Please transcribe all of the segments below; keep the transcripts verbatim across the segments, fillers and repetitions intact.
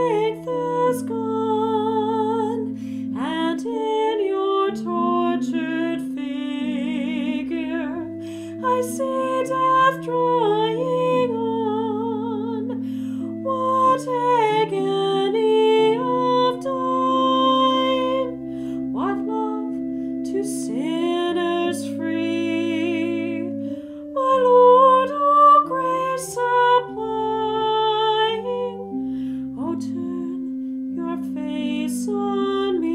strength is gone, and in your tortured figure I see death drawing on. What agony of dying, what love to sinners free, my Lord, all grace supplying, oh, turn your face on me.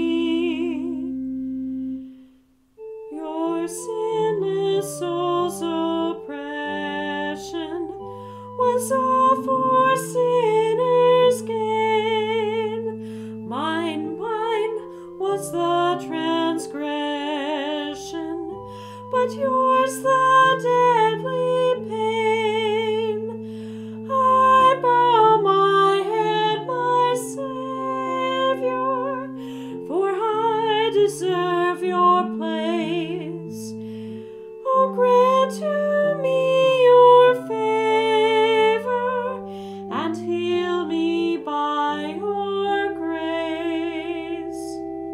Your sinless soul's oppression was all for sinners' gain. Mine, mine was the transgression, but yours the deadly pain. I bow my head, my Saviour, for I deserve your place. Oh, grant to me your favor, and heal me by your grace.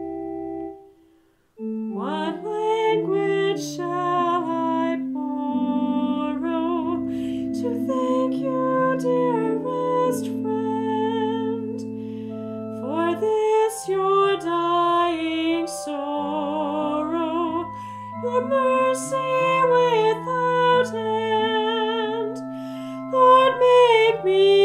What language shall I borrow to thank you, dearest friend, for this your dying sorrow, your mercy without end? Lord, make me